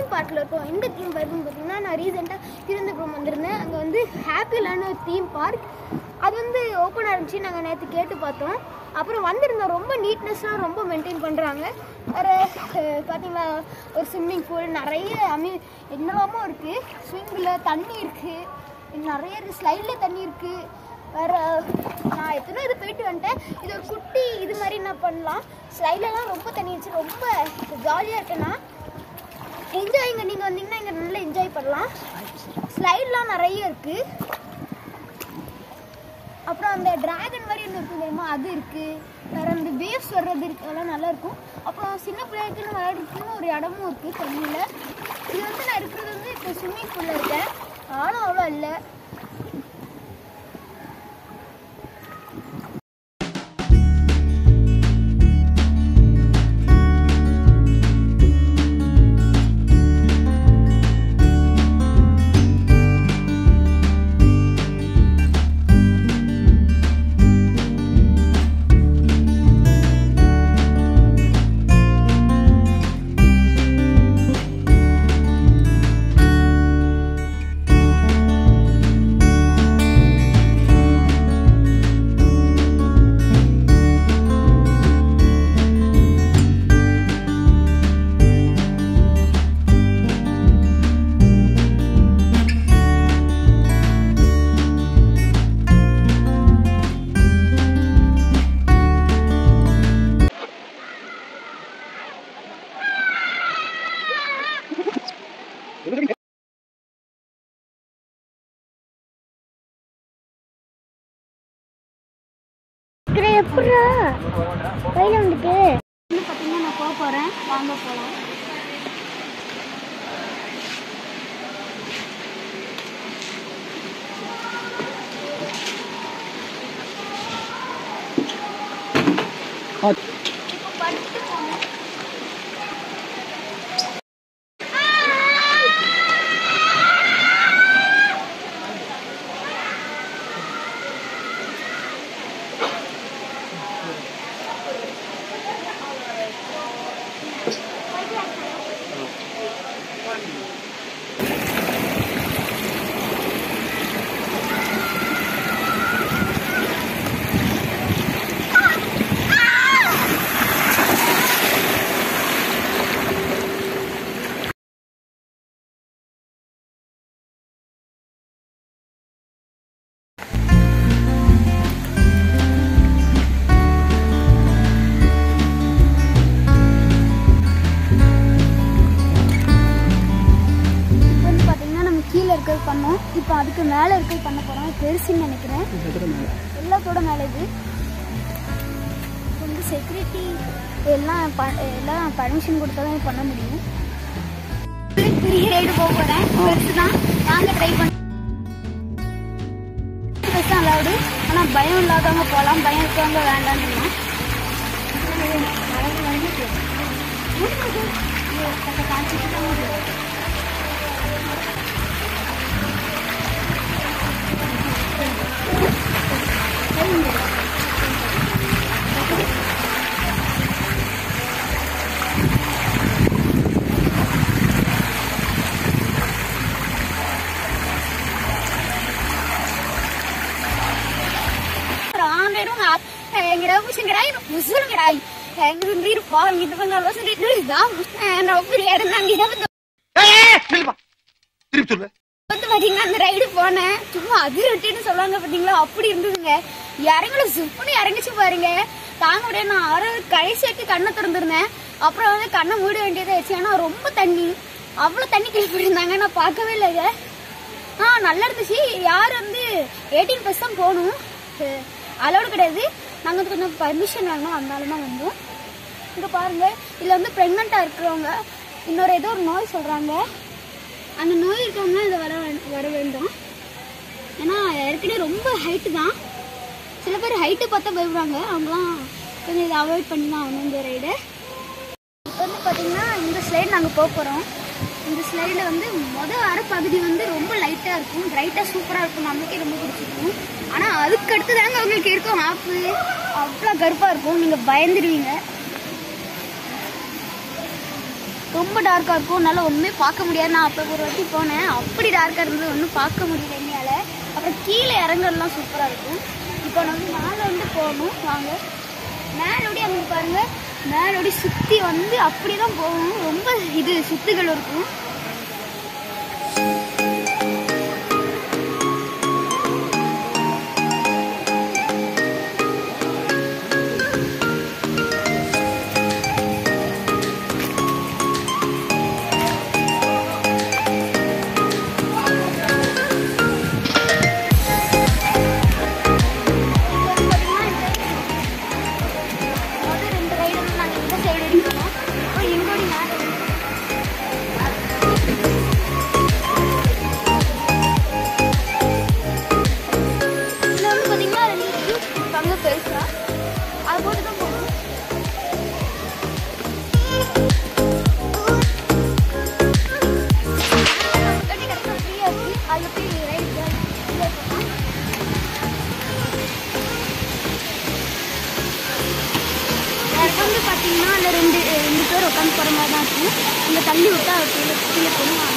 Theme பார்க்கில் இருக்கோம். எந்த தீம் பார்க்குன்னு பார்த்தீங்கன்னா, நான் ரீசெண்டாக திருவனந்தபுரம் வந்திருந்தேன். அங்கே வந்து ஹாப்பிலான்னு ஒரு தீம் பார்க் அது வந்து ஓப்பன் ஆகிருந்துச்சு. நாங்கள் நேற்று கேட்டு பார்த்தோம். அப்புறம் வந்திருந்தோம். ரொம்ப நீட்னஸ்லாம் ரொம்ப மெயின்டைன் பண்ணுறாங்க. வேறு பார்த்தீங்கன்னா ஒரு ஸ்விம்மிங் பூல் நிறைய என்னெல்லாமோ இருக்குது. ஸ்விங்கில் தண்ணி இருக்குது, நிறைய இருக்குது. ஸ்லைடில் தண்ணி இருக்குது. வேறு நான் எத்தனை இது போயிட்டு வந்துட்டேன். இது ஒரு குட்டி இது மாதிரி நான் பண்ணலாம். ஸ்லைட்லலாம் ரொம்ப தண்ணி இருந்துச்சு. ரொம்ப ஜாலியாக இருக்குன்னா என்ஜாய்ங்க. நீங்கள் வந்தீங்கன்னா இங்கே நல்லா என்ஜாய் பண்ணலாம். ஸ்லைட்லாம் நிறைய இருக்குது. அப்புறம் அந்த டிராகன் மாதிரி ஒன்று இருக்குது தெரியுமா, அது இருக்குது. வேறு அந்த வேவ்ஸ் வர்றது இருக்குது, அதெல்லாம் நல்லாயிருக்கும். அப்புறம் சின்ன பிள்ளைகளுக்குன்னு விளையாடுறதுக்குன்னு ஒரு இடமும் இருக்குது தண்ணியில். இது வந்து நான் இருக்கிறது வந்து இப்போ ஸ்விம்மிங் பூலில் இருக்கேன். ஆளும் அவ்வளோ இல்லை. எப்படா கையில் வந்துட்டு பார்த்தீங்கன்னா நான் போக போகிறேன். வாங்க போகலாம். இப்போ படிச்சுட்டு போனேன். பண்ணோம். இப்போ அதுக்கு மேலே இருக்கிறது பண்ண போகிறோம். பெருசுன்னு நினைக்கிறேன். எல்லாத்தோட மேலே இது வந்து செக்யூரிட்டி எல்லாம் பர்மிஷன் கொடுத்தா தான் பண்ண முடியும். பெரிய ரைடு போக போகிறேன். பெருசு தான். நாங்கள் ட்ரை பண்ண பெருசு தான் அலவுடு. ஆனால் பயம் இல்லாதவங்க போகலாம், பயம் இருக்கவங்க வேண்டான்னு காய்ச்சிட்டு தான் முடியும். அந்த ரைடு போனேன். சும்மா அதிரட்டின்னு சொல்லுவாங்க பாத்தீங்களா, அப்படி இருந்ததுங்க. இறங்கல சுப்புன்னு இறங்கிச்சு பாருங்க. தாங்க முடியாது. நான் கடைசியாக்கு கண்ணை திறந்துருந்தேன். அப்புறம் வந்து கண்ணை மூட வேண்டியதாச்சு. ஏன்னா ரொம்ப தண்ணி, அவ்வளவு தண்ணி கிளப்பி இருந்தாங்க. நான் பார்க்கவே இல்லைங்க. நல்லா இருந்துச்சு. யார் வந்து 18+ தான் போகணும், அலோடு கிடையாது. நாங்கள் வந்து கொஞ்சம் பர்மிஷன் வாங்கணும், அதனால தான் வந்தோம். இங்கே பாருங்க, இதில் வந்து ப்ரெக்னெண்ட்டாக இருக்கிறவங்க இன்னொரு ஏதோ ஒரு நோய் சொல்கிறாங்க. அந்த நோய் இருக்கவங்க இதை வர வேண்டும். ஏன்னா ஏற்கனவே ரொம்ப ஹைட்டு தான். சில பேர் ஹைட்டு பார்த்தா பயப்படுறாங்க. அவங்களாம் கொஞ்சம் இதை அவாய்ட் பண்ணி தான் ஆகணும் இந்த ரைடு. இப்போ வந்து பார்த்தீங்கன்னா இந்த ஸ்லைடு நாங்கள் போக போகிறோம். இந்த ஸ்லைடில் வந்து அரை பகுதி வந்து ரொம்ப லைட்டாக இருக்கும், பிரைட்டாக சூப்பராக இருக்கும். நம்மளுக்கே ரொம்ப பிடிச்சிருக்கும். ஆனால் அதுக்கு அடுத்து தாங்க உங்களுக்கு இருக்கும் ஆப்பு. அவ்வளோ கருப்பாக இருக்கும், நீங்கள் பயந்துடுவீங்க. ரொம்ப டார்க்காக இருக்கும், நல்லா ஒன்றுமே பார்க்க முடியாது. நான் அப்போ ஒரு வாட்டி போனேன், அப்படி டார்க்காக இருந்தது, ஒன்றும் பார்க்க முடியல என்னால். அப்புறம் கீழே இறங்குறதுலாம் சூப்பராக இருக்கும். இப்போ நம்ம மேலே வந்து போகணும், வாங்க. மேலோடி அங்கே பாருங்கள், மேலோடி சுற்றி வந்து அப்படி தான் போகணும். ரொம்ப இது சுத்துகள் இருக்கும். வந்து பார்த்தீங்கன்னா அதில் ரெண்டு பேர் உட்காந்து போகிற மாதிரி தான் இருக்கும். இங்கே தள்ளி விட்டா கீழே போடுவாங்க.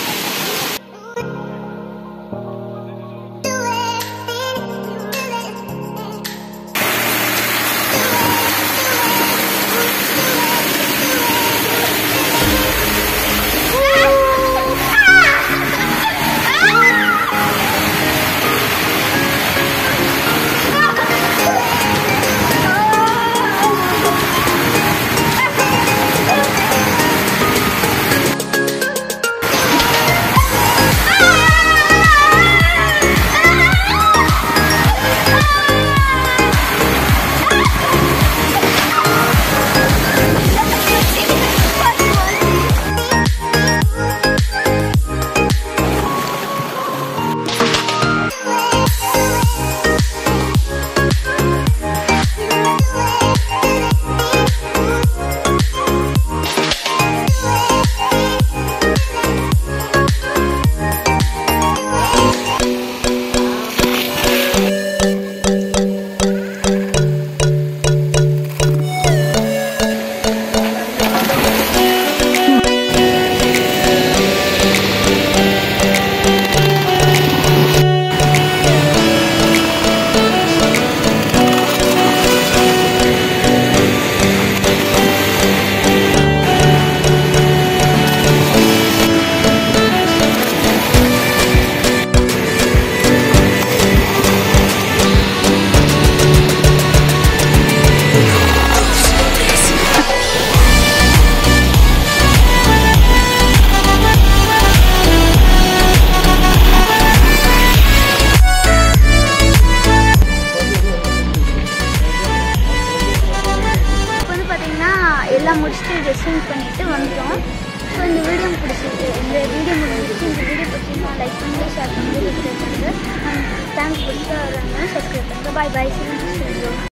எல்லாம் முடிச்சுட்டு ட்ரெஸ்ஸிங் பண்ணிட்டு வந்துடும். ஸோ இந்த வீடியோ முடிஞ்சிருச்சு. இந்த வீடியோ பிடிச்சிங்கன்னா லைக் பண்ணுங்கள், ஷேர் பண்ணுங்கள், சப்ஸ்கிரைப் பண்ணுங்கள். தேங்க்ஸ் பிடிச்சா சப்ஸ்கிரைப் பண்ணுங்கள். பாய் பாய்.